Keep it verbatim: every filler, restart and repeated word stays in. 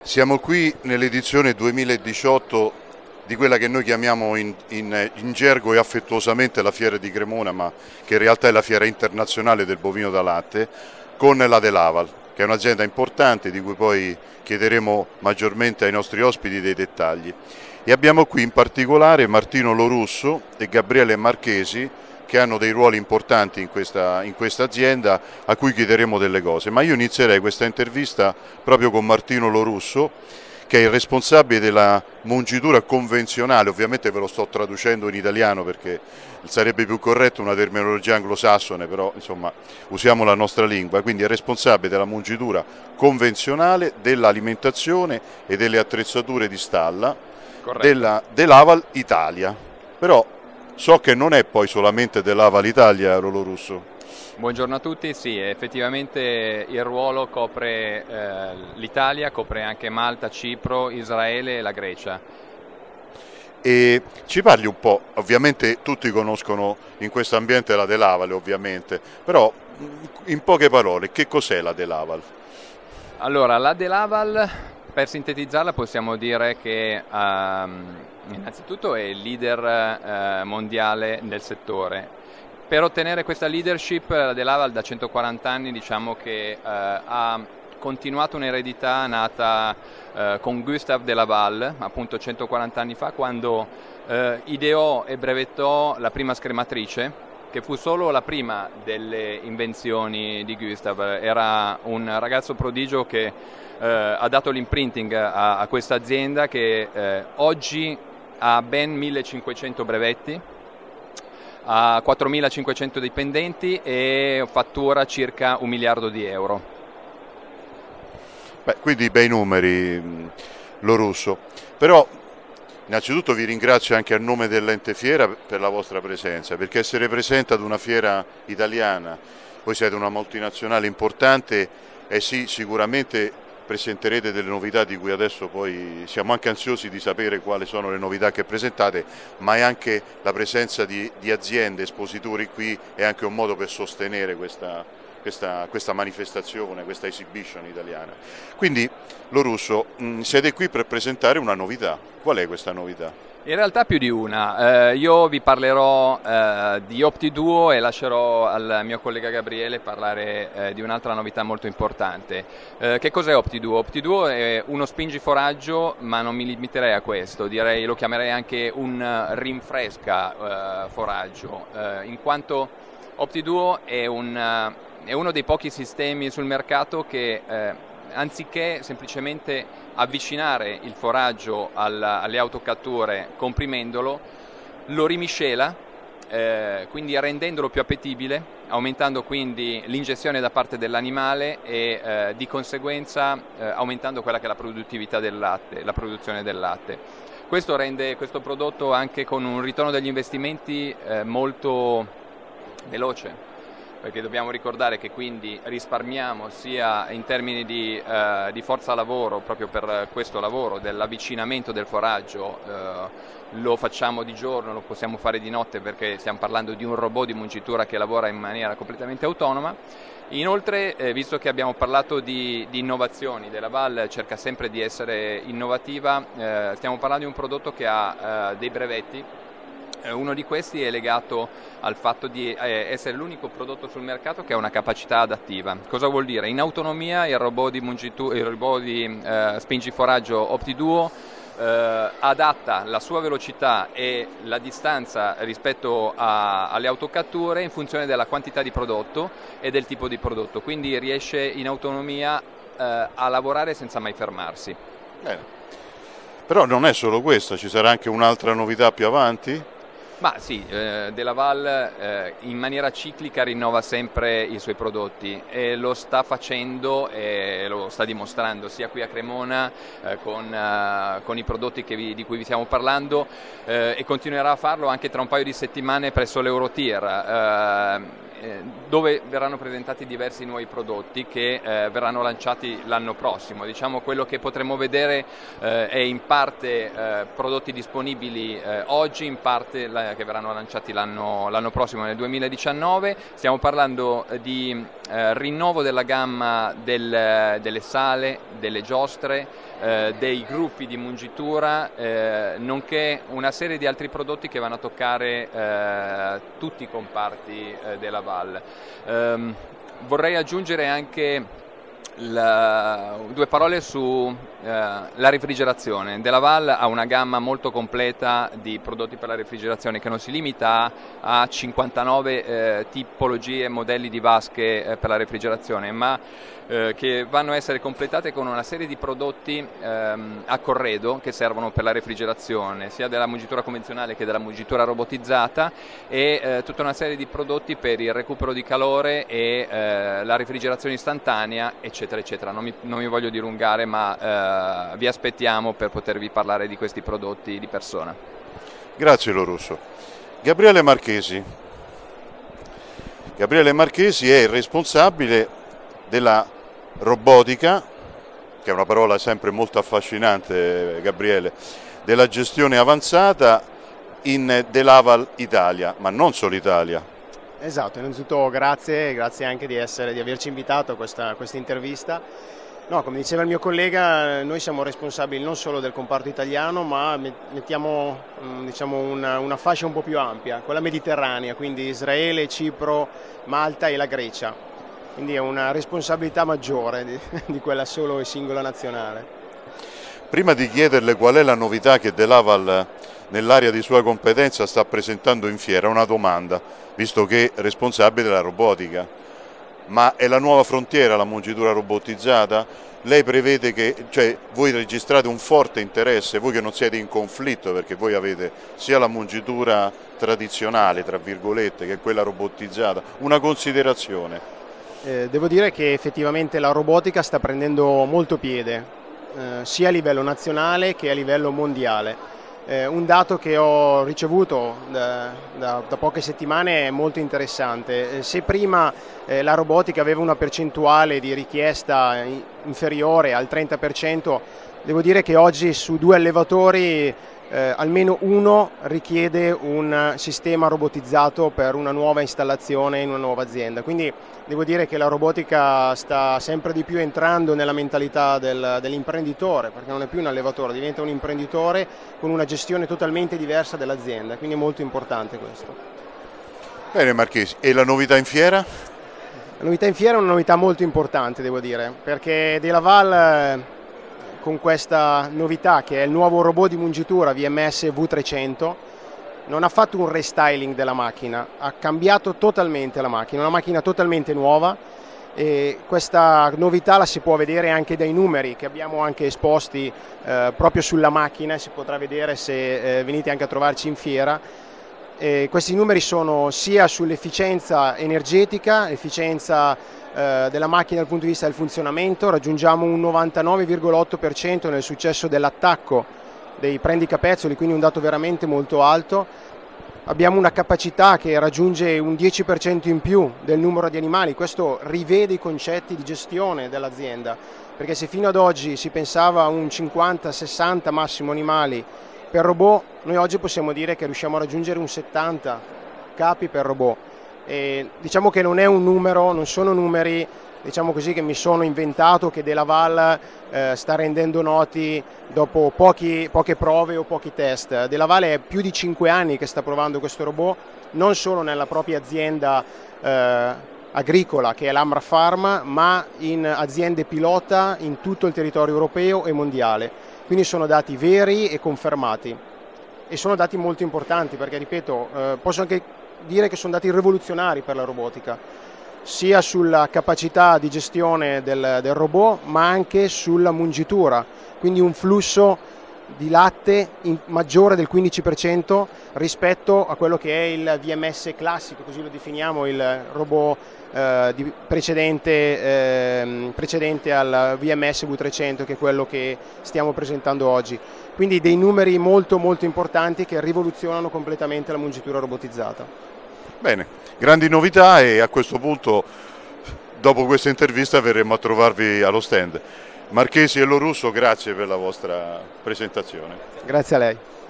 Siamo qui nell'edizione duemiladiciotto di quella che noi chiamiamo in, in, in gergo e affettuosamente la Fiera di Cremona, ma che in realtà è la Fiera internazionale del bovino da latte, con la Delaval, che è un'azienda importante di cui poi chiederemo maggiormente ai nostri ospiti dei dettagli. E abbiamo qui in particolare Martino Lorusso e Gabriele Marchesi, che hanno dei ruoli importanti in questa, in questa azienda, a cui chiederemo delle cose. Ma io inizierei questa intervista proprio con Martino Lorusso, che è il responsabile della mungitura convenzionale. Ovviamente ve lo sto traducendo in italiano perché sarebbe più corretto una terminologia anglosassone, però insomma usiamo la nostra lingua. Quindi è responsabile della mungitura convenzionale, dell'alimentazione e delle attrezzature di stalla della Delaval Italia. Però so che non è poi solamente Delaval Italia, Rolo Russo. Buongiorno a tutti, sì, effettivamente il ruolo copre eh, l'Italia, copre anche Malta, Cipro, Israele e la Grecia. E ci parli un po', ovviamente tutti conoscono in questo ambiente la Delaval ovviamente, però in poche parole che cos'è la Delaval? Allora, la Delaval, per sintetizzarla possiamo dire che um, innanzitutto è il leader eh, mondiale del settore. Per ottenere questa leadership, la Delaval da centoquaranta anni diciamo che eh, ha continuato un'eredità nata eh, con Gustave de Laval, appunto centoquaranta anni fa, quando eh, ideò e brevettò la prima scrematrice, che fu solo la prima delle invenzioni di Gustave. Era un ragazzo prodigio che eh, ha dato l'imprinting a, a questa azienda che eh, oggi ha ben millecinquecento brevetti, ha quattromilacinquecento dipendenti e fattura circa un miliardo di euro. Beh, quindi bei numeri, Lorusso. Però innanzitutto vi ringrazio anche a nome dell'ente fiera per la vostra presenza, perché essere presente ad una fiera italiana, voi siete una multinazionale importante e sì, sicuramente presenterete delle novità di cui adesso poi siamo anche ansiosi di sapere quali sono le novità che presentate, ma è anche la presenza di, di aziende, espositori qui, è anche un modo per sostenere questa, questa, questa manifestazione, questa exhibition italiana. Quindi, Lorusso, mh, siete qui per presentare una novità. Qual è questa novità? In realtà più di una, eh, io vi parlerò eh, di OptiDuo e lascerò al mio collega Gabriele parlare eh, di un'altra novità molto importante. Eh, che cos'è OptiDuo? OptiDuo è uno spingiforaggio, ma non mi limiterei a questo, direi lo chiamerei anche un rinfresca eh, foraggio, eh, in quanto OptiDuo è, un, è uno dei pochi sistemi sul mercato che eh, anziché semplicemente avvicinare il foraggio al, alle autocatture comprimendolo, lo rimiscela, eh, quindi rendendolo più appetibile, aumentando quindi l'ingestione da parte dell'animale e eh, di conseguenza eh, aumentando quella che è la produttività del latte, la produzione del latte. Questo rende questo prodotto anche con un ritorno degli investimenti eh, molto veloce, perché dobbiamo ricordare che quindi risparmiamo sia in termini di, eh, di forza lavoro, proprio per questo lavoro dell'avvicinamento del foraggio, eh, lo facciamo di giorno, lo possiamo fare di notte perché stiamo parlando di un robot di mungitura che lavora in maniera completamente autonoma. Inoltre, eh, visto che abbiamo parlato di, di innovazioni, Delaval cerca sempre di essere innovativa, eh, stiamo parlando di un prodotto che ha eh, dei brevetti. Uno di questi è legato al fatto di essere l'unico prodotto sul mercato che ha una capacità adattiva. Cosa vuol dire? In autonomia il robot di, mungitu- il robot di eh, spingiforaggio OptiDuo eh, adatta la sua velocità e la distanza rispetto a, alle autocatture in funzione della quantità di prodotto e del tipo di prodotto, quindi riesce in autonomia eh, a lavorare senza mai fermarsi. Bene. Però non è solo questo, ci sarà anche un'altra novità più avanti? Ma sì, eh, Delaval eh, in maniera ciclica rinnova sempre i suoi prodotti e lo sta facendo e lo sta dimostrando sia qui a Cremona eh, con, eh, con i prodotti che vi, di cui vi stiamo parlando eh, e continuerà a farlo anche tra un paio di settimane presso l'Eurotier. Eh, eh, dove verranno presentati diversi nuovi prodotti che eh, verranno lanciati l'anno prossimo. Diciamo, quello che potremo vedere eh, è in parte eh, prodotti disponibili eh, oggi, in parte la, che verranno lanciati l'anno l'anno prossimo, nel duemiladiciannove. Stiamo parlando di eh, rinnovo della gamma del, delle sale, delle giostre, eh, dei gruppi di mungitura, eh, nonché una serie di altri prodotti che vanno a toccare eh, tutti i comparti eh, della Val. Um, vorrei aggiungere anche la, due parole su eh, la refrigerazione. Della Val ha una gamma molto completa di prodotti per la refrigerazione che non si limita a cinquantanove eh, tipologie e modelli di vasche eh, per la refrigerazione, ma eh, che vanno a essere completate con una serie di prodotti ehm, a corredo che servono per la refrigerazione, sia della mungitura convenzionale che della mungitura robotizzata, e eh, tutta una serie di prodotti per il recupero di calore e eh, la refrigerazione istantanea, eccetera eccetera. Non mi, non mi voglio dilungare, ma eh, vi aspettiamo per potervi parlare di questi prodotti di persona. Grazie Lorusso. Gabriele Marchesi. Gabriele Marchesi è il responsabile della robotica, che è una parola sempre molto affascinante, Gabriele, della gestione avanzata in Delaval Italia, ma non solo Italia. Esatto, innanzitutto grazie, grazie anche di, essere, di averci invitato a questa, questa intervista. No, come diceva il mio collega, noi siamo responsabili non solo del comparto italiano, ma mettiamo diciamo, una, una fascia un po' più ampia, quella mediterranea, quindi Israele, Cipro, Malta e la Grecia. Quindi è una responsabilità maggiore di, di quella solo e singola nazionale. Prima di chiederle qual è la novità che Delaval nell'area di sua competenza sta presentando in fiera, una domanda, visto che è responsabile della robotica. Ma è la nuova frontiera la mungitura robotizzata? Lei prevede che, cioè voi registrate un forte interesse, voi che non siete in conflitto, perché voi avete sia la mungitura tradizionale, tra virgolette, che quella robotizzata, una considerazione? Eh, devo dire che effettivamente la robotica sta prendendo molto piede, eh, sia a livello nazionale che a livello mondiale. Eh, un dato che ho ricevuto da, da, da poche settimane è molto interessante. Eh, se prima eh, la robotica aveva una percentuale di richiesta inferiore al trenta per cento, devo dire che oggi su due allevatori eh, almeno uno richiede un sistema robotizzato per una nuova installazione in una nuova azienda. Quindi devo dire che la robotica sta sempre di più entrando nella mentalità del, dell'imprenditore, perché non è più un allevatore, diventa un imprenditore con una gestione totalmente diversa dell'azienda, quindi è molto importante questo. Bene Marchesi, e la novità in fiera? La novità in fiera è una novità molto importante, devo dire, perché Delaval con questa novità, che è il nuovo robot di mungitura V M S V trecento, non ha fatto un restyling della macchina, ha cambiato totalmente la macchina, una macchina totalmente nuova, e questa novità la si può vedere anche dai numeri che abbiamo anche esposti eh, proprio sulla macchina, si potrà vedere se eh, venite anche a trovarci in fiera. E questi numeri sono sia sull'efficienza energetica, efficienza eh, della macchina dal punto di vista del funzionamento, raggiungiamo un novantanove virgola otto per cento nel successo dell'attacco dei prendicapezzoli, quindi un dato veramente molto alto. Abbiamo una capacità che raggiunge un dieci per cento in più del numero di animali, questo rivede i concetti di gestione dell'azienda, perché se fino ad oggi si pensava a un cinquanta sessanta massimo animali per robot, noi oggi possiamo dire che riusciamo a raggiungere un settanta capi per robot. E diciamo che non è un numero, non sono numeri diciamo così, che mi sono inventato, che Delaval eh, sta rendendo noti dopo pochi, poche prove o pochi test. Delaval è più di cinque anni che sta provando questo robot, non solo nella propria azienda eh, agricola che è l'Amra Pharma, ma in aziende pilota in tutto il territorio europeo e mondiale. Quindi sono dati veri e confermati, e sono dati molto importanti perché, ripeto, eh, posso anche dire che sono dati rivoluzionari per la robotica, sia sulla capacità di gestione del, del robot, ma anche sulla mungitura, quindi un flusso di latte in, maggiore del quindici per cento rispetto a quello che è il V M S classico, così lo definiamo, il robot eh, di precedente, eh, precedente al V M S V trecento, che è quello che stiamo presentando oggi. Quindi dei numeri molto molto importanti che rivoluzionano completamente la mungitura robotizzata. Bene, grandi novità e a questo punto, dopo questa intervista, verremo a trovarvi allo stand. Marchesi e Lorusso, grazie per la vostra presentazione. Grazie a lei.